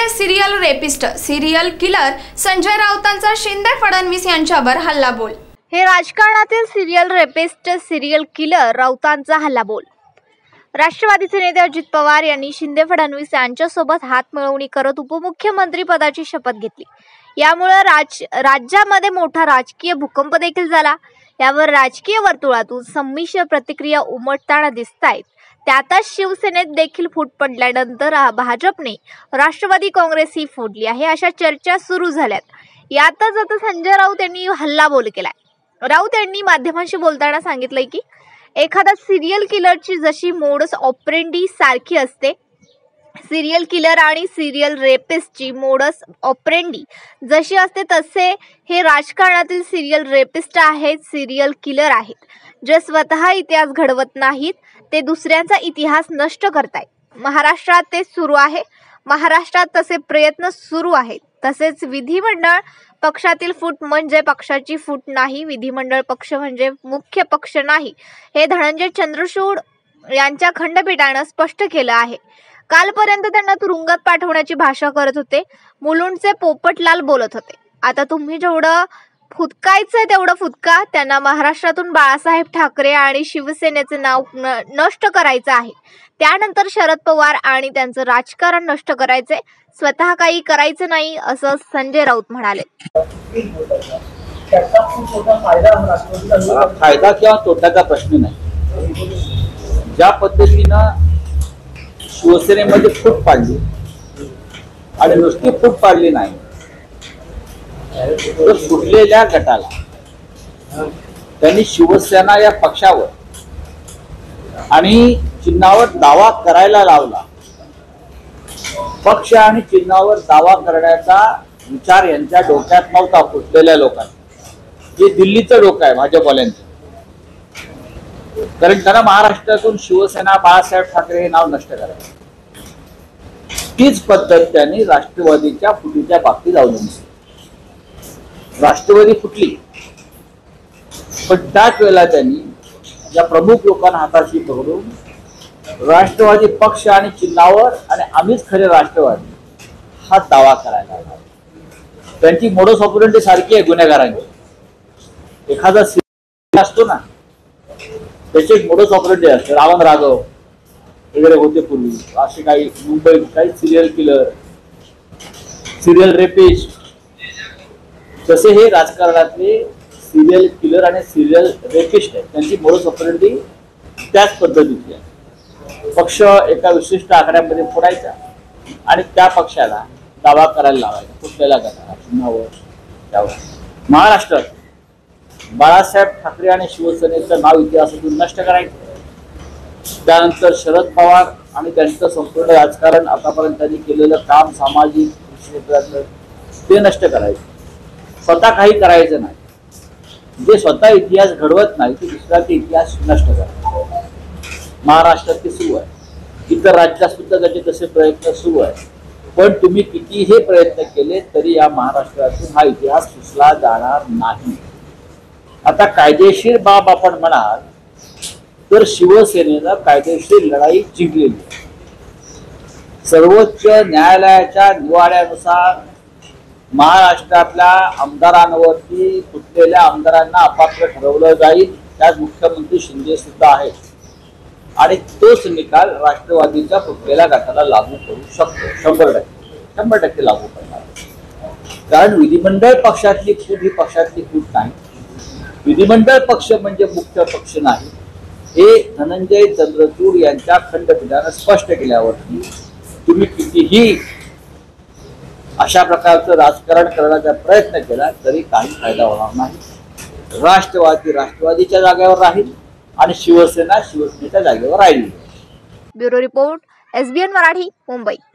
पुण्यातले serial rapist, serial killer Sanjay राऊतांचा शिंदे फडणवीस यांच्यावर हल्लाबोल। हे राजकारणातील सिरियल रेपिस्ट, सिरियल किलर राऊतांचा हल्लाबोल। राष्ट्रवादीचे नेते अजित पवार यांनी शिंदे फडणवीस यांच्यासोबत हातमिळवणी करत उपमुख्यमंत्री पदाची शपथ घेतली। यामुळे राज्यामध्ये मोठा राजकीय भूकंप देखील झाला। यावर राजकीय वर्तुळातून संमिश्र प्रतिक्रिया उमटताना दिसतायत। त्यातच शिवसेनेत देखील फूट पडल्यानंतर भाजपने राष्ट्रवादी काँग्रेस ही फोडली आहे अशा चर्चा सुरू झाल्यात। यातच आता संजय राऊत यांनी हल्लाबोल केलाय। राऊत यांनी माध्यमांशी बोलताना सांगितलंय की एखादा सिरियल किलरची जशी मोडस ऑपरेंडी सारखी असते, सिरियल किलर आणि सिरियल रेपिस्टची मोडस ऑपरेंडी जशी असते, तसे हे राजकारणातील सिरियल रेपिस्ट आहेत, सिरियल किलर आहेत, जे स्वतः इतिहास घडवत नाहीत, ते दुसऱ्यांचा इतिहास नष्ट करतायत। महाराष्ट्रात ते सुरू आहे। महाराष्ट्रात तसे प्रयत्न सुरू आहेत। तसेच विधिमंडळ पक्षातील फूट म्हणजे पक्षाची फूट नाही, विधिमंडळ पक्ष म्हणजे मुख्य पक्ष नाही, हे धनंजय चंद्रचूड यांच्या खंडपीठाने स्पष्ट केलं आहे। कालपर्यंत त्यांना तुरुंगात पाठवण्याची भाषा करत होते। मुलुंडचे पोपटलाल बोलत होते। आता तुम्ही जेवढं फुटकायचं तेवढं फुटका। त्यांना महाराष्ट्रातून बाळासाहेब ठाकरे आणि शिवसेनेचे नाव नष्ट करायचं आहे। त्यानंतर शरद पवार आणि त्यांचं राजकारण नष्ट करायचे, स्वतः काही करायचं नाही, असं संजय राऊत म्हणाले। फायदा किंवा तोट्याचा प्रश्न नाही। ज्या पद्धतीनं शिवसेनेमध्ये फूट पाडली आणि नुसती फूट पाडली नाही तर फुटलेल्या गटाला त्यांनी शिवसेना या पक्षावर आणि चिन्हावर दावा करायला लावला। पक्ष आणि चिन्हावर दावा करण्याचा विचार यांच्या डोक्यात नव्हता फुटलेल्या लोकांना, जे दिल्लीचं डोकं आहे भाजपवाल्यांचं। कारण त्यांना महाराष्ट्रातून शिवसेना बाळासाहेब ठाकरे हे नाव नष्ट करायचं। तीच पद्धत त्यांनी राष्ट्रवादीच्या फुटीच्या बाबतीत अवलंबली। राष्ट्रवादी फुटली, पण त्याच वेळेला त्यांनी या प्रमुख लोकांना हाताशी पकडून राष्ट्रवादी पक्ष आणि चिन्हावर आणि आम्हीच खरे राष्ट्रवादी हा दावा करायला लागला। त्यांची मोडस ऑपरेंडी सारखी आहे गुन्हेगारांची। एखादा सिरियल असतो ना, त्याचे एक मोडस ऑपरेंडी असते। रावण राघव वगैरे होते पूर्वी, असे काही मुंबईत काही सिरियल किलर, सिरियल रेपिस्ट, तसे हे राजकारणातले सिरियल किलर आणि सिरियल रेपिस्ट आहेत। त्यांची मोडस ऑपरेंडी त्याच पद्धतीची आहे। पक्ष एका विशिष्ट आकड्यामध्ये फोडायचा आणि त्या पक्षाला दावा करायला लावायचा कुठल्याला गटाला, चिन्हावर, त्यावर। महाराष्ट्रात बाळासाहेब ठाकरे आणि शिवसेनेचं नाव इतिहासातून नष्ट करायचं। त्यानंतर शरद पवार आणि त्यांचं संपूर्ण राजकारण, आतापर्यंत त्यांनी केलेलं काम सामाजिक क्षेत्रातलं, ते नष्ट करायचं। स्वतः काही करायचं नाही। जे स्वतः इतिहास घडवत नाही ते दुसऱ्याचा इतिहास नष्ट करायचा। महाराष्ट्रात ते सुरू आहे। इतर राज्यात सुद्धा त्याचे तसे प्रयत्न सुरू आहेत। पण तुम्ही कितीही प्रयत्न केले तरी या महाराष्ट्रातून हा इतिहास पुसला जाणार नाही। आता कायदेशीर बाब आपण म्हणाल तर शिवसेनेनं कायदेशीर लढाई जिंकलेली। सर्वोच्च न्यायालयाच्या निवाड्यानुसार महाराष्ट्रातल्या आमदारांवरती, फुटलेल्या आमदारांना अपात्र ठरवलं जाईल। त्यात मुख्यमंत्री शिंदे सुद्धा आहेत आणि तोच निकाल राष्ट्रवादीच्या फुटलेल्या गटाला लागू करू शकतो। 100% लागू करणार। कारण विधिमंडळ पक्षातली फूट ही पक्षातली फूट नाही। विधिमंडळ पक्ष म्हणजे मुख्य पक्ष नाही, हे धनंजय चंद्रचूड यांच्या खंडपीठाने स्पष्ट केल्यावरती तुम्ही कितीही अशा प्रकारचं राजकारण करण्याचा प्रयत्न केला तरी काही फायदा होणार नाही। राष्ट्रवादी राष्ट्रवादीच्या जागेवर राहील आणि शिवसेना शिवसेनेच्या जागेवर राहील। Bureau report, SBN Marathi, Mumbai.